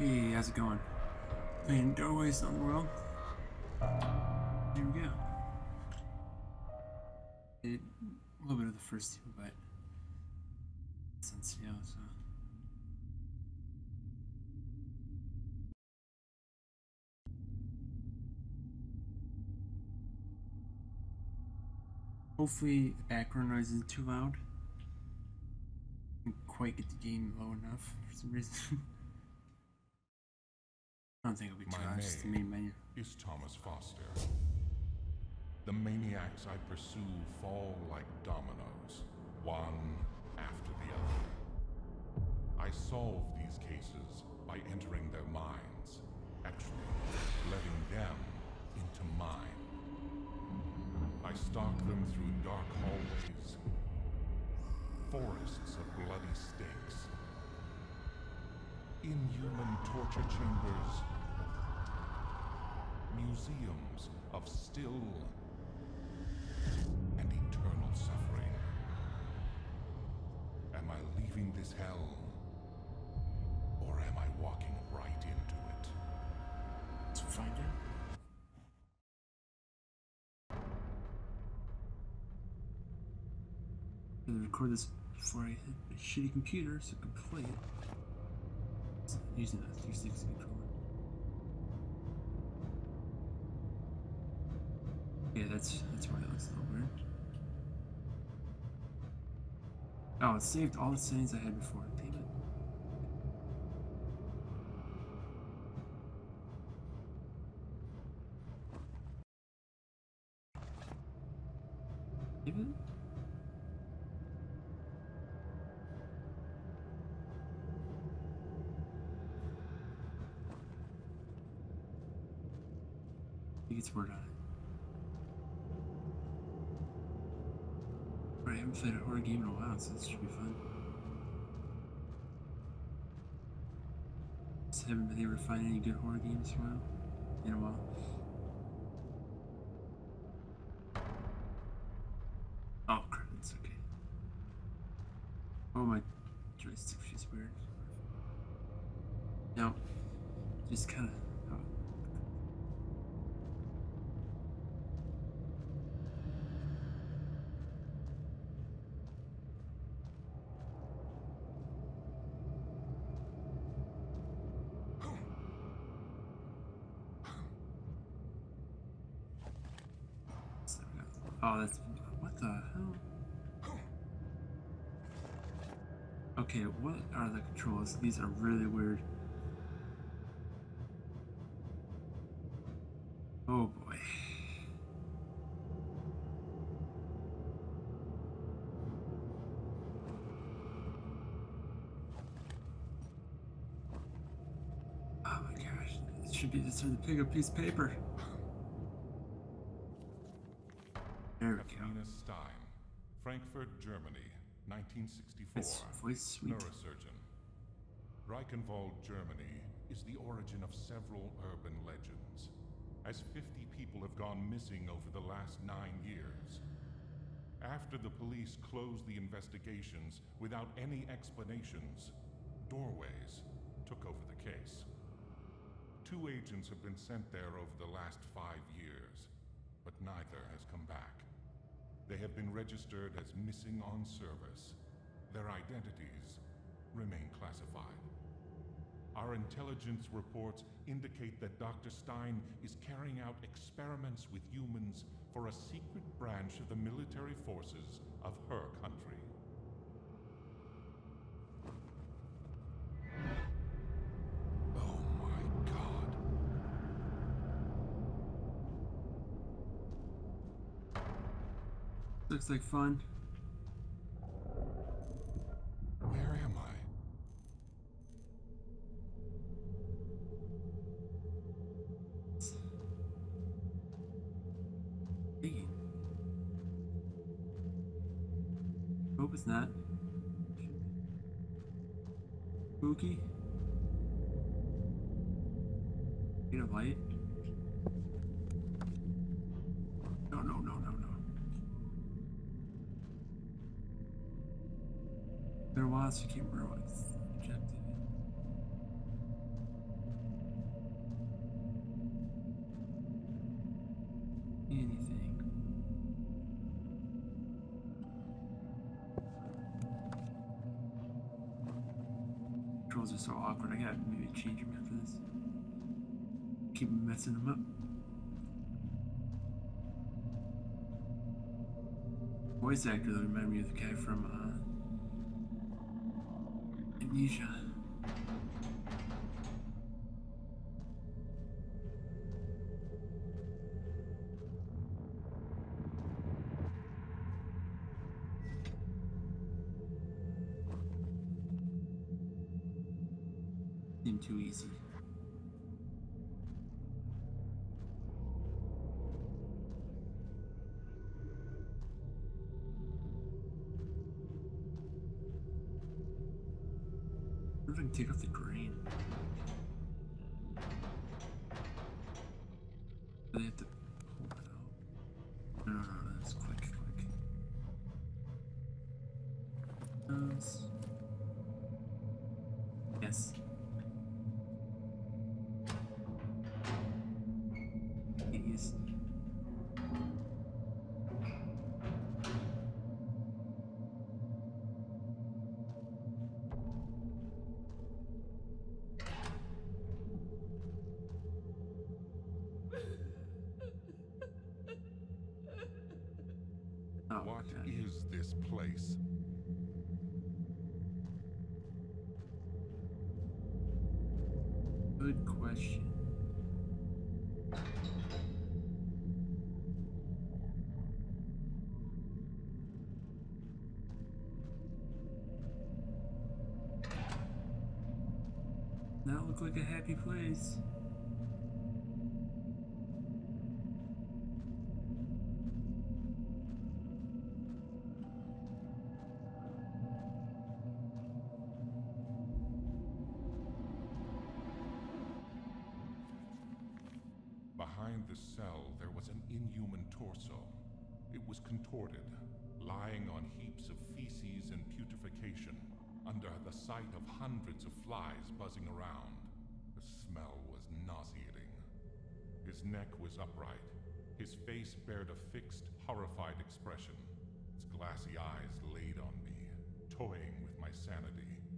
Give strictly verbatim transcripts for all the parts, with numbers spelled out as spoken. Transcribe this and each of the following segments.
Hey, how's it going? Playing Doorways on the World. Here we go. Did a little bit of the first two, but since you know, so hopefully the background noise isn't too loud. I can't quite get the gain low enough for some reason. I don't think it'll be too loud. Just the main menu. Is Thomas Foster. The maniacs I pursue fall like dominoes, one after the other. I solve these cases by entering their minds, actually letting them into mine. I stalk them through dark hallways, forests of bloody stakes, inhuman torture chambers, museums of still and eternal suffering. Am I leaving this hell, or am I walking right into it? Let's find out. I'm gonna record this before I hit my shitty computer so I can play it. It's using a three sixty controller. Yeah, that's that's why it looks a little weird. Oh, it saved all the settings I had before. Damn it. Damn it. I think it's word on it. I haven't played a horror game in a while, so this should be fun. Just haven't been able to find any good horror games for a while. In a while. Oh, credits, okay. Oh, my joystick feels weird. No, just kind of. Oh. Oh, that's what the hell? Okay, what are the controls? These are really weird. Oh boy. Oh my gosh, it should be just time to pick up a piece of paper. There we go. Katrina Stein, Frankfurt, Germany, nineteen sixty-four. It's voice sweet. Neurosurgeon. Reichenwald, Germany is the origin of several urban legends, as fifty people have gone missing over the last nine years. After the police closed the investigations without any explanations, Doorways took over the case. Two agents have been sent there over the last five years, but neither has come back. They have been registered as missing on service. Their identities remain classified. Our intelligence reports indicate that Doctor Stein is carrying out experiments with humans for a secret branch of the military forces of her country. Oh my God. Looks like fun. Where am I? Hey. Hope it's not. Spooky. Need a light? No, no, no, no, no. Been a while, so I can't remember what's objective. controls are so awkward. I gotta maybe change them after this. Keep messing them up. Voice actor that reminded me of the guy from uh, Amnesia. Seemed too easy. What if I can take off the grain? Do they have to pull that out? No, no, no, that's quick, quick. Those. Yes. Yes. Oh, What God. is this place? Good question. That look like a happy place. Behind the cell, there was an inhuman torso. It was contorted, lying on heaps of feces and putrefaction, under the sight of hundreds of flies buzzing around. The smell was nauseating. His neck was upright. His face bared a fixed, horrified expression. Its glassy eyes laid on me, toying with my sanity.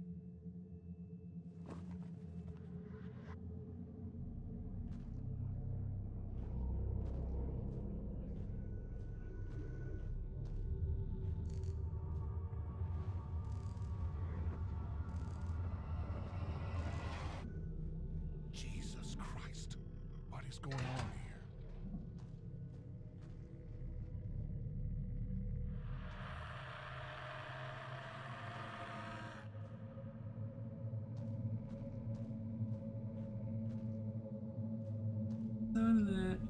Jesus Christ, what is going on here? None of that.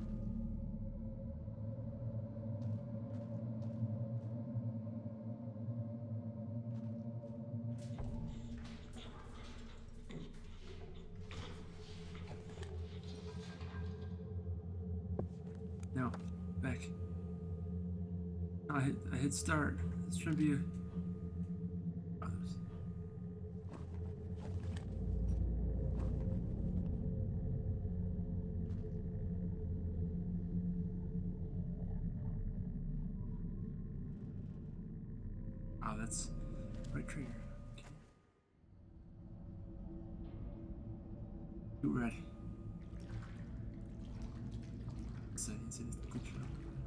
No, back. No, I hit, I hit start. This should be a. Oh, there's- Oh, that's right trigger. Okay. You ready? Settings is good job.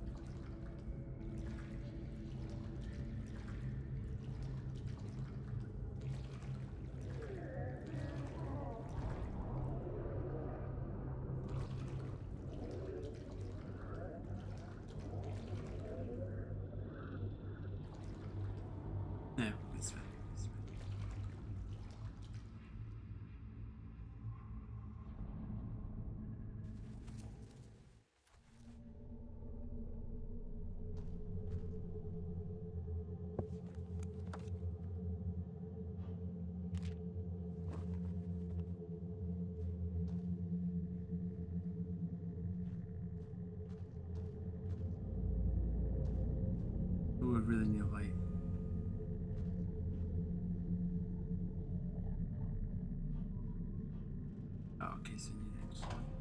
No, it's fine. It's fine. Ooh, I really need a light. Oh, okay, so you need an extra light.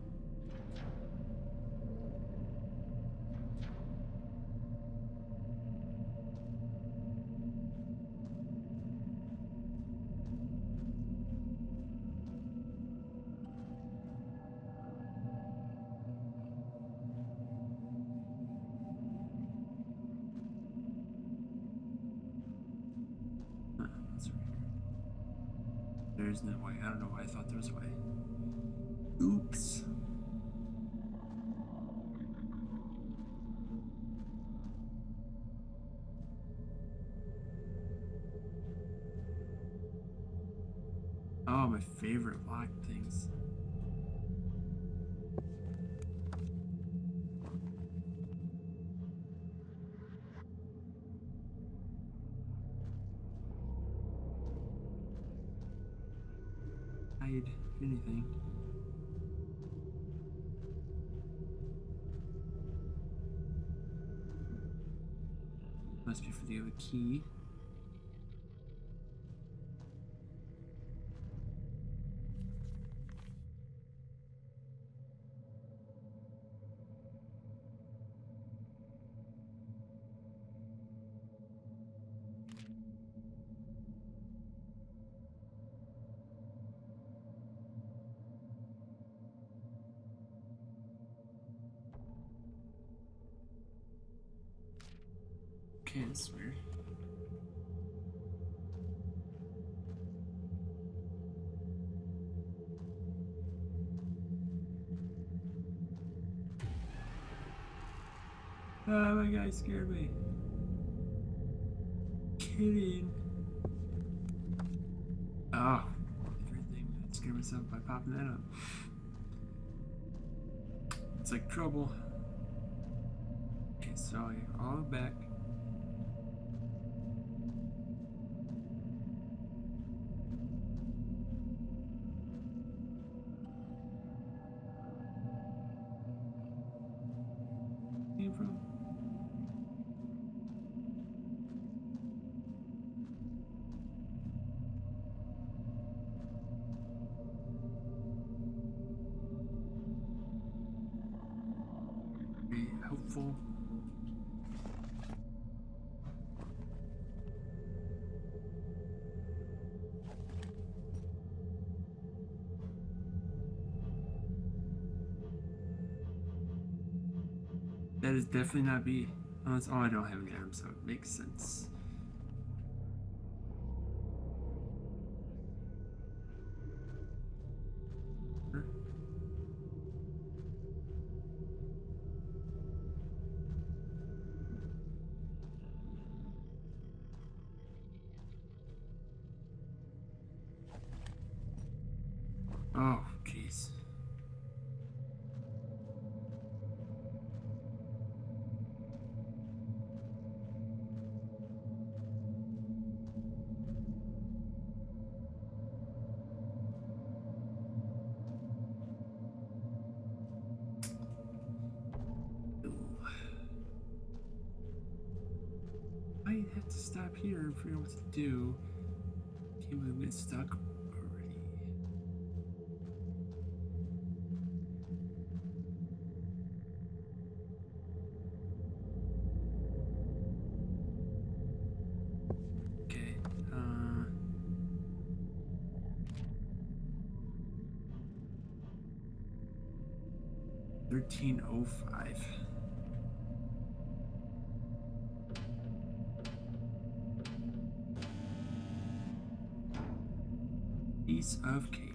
There's no way. I don't know why I thought there was a way. Oops. Oh, my favorite lock things. Hide anything. Must be for the other key. Okay, that's weird. Oh, my guy scared me. Kidding. Oh, everything. I scared myself by popping that up. It's like trouble. Okay, so you're all back. Came from. Very helpful. That is definitely not B. Oh, it's, oh, I don't have any arms, so it makes sense. Huh? Oh, jeez. I have to stop here and figure out what to do. Can't believe we get stuck already. Okay, uh... thirteen oh five. Piece of cake.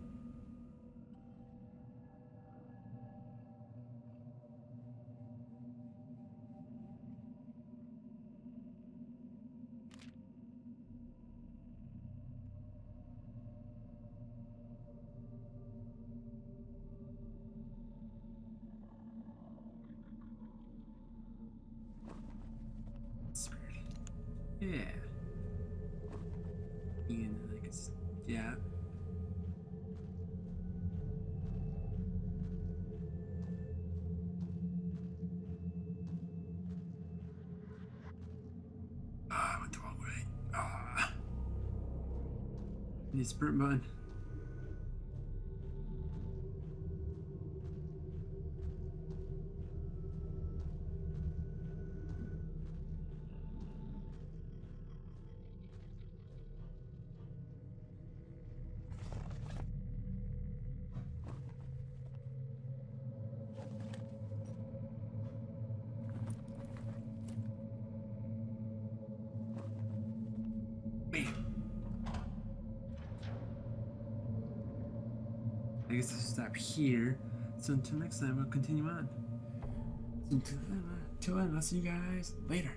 Spirit. Yeah. And like it's yeah. Ah, I went the wrong way. Ah. Need a sprint button. I guess I'll stop here. So until next time, I'll continue on. So until then, uh, until then, I'll see you guys later.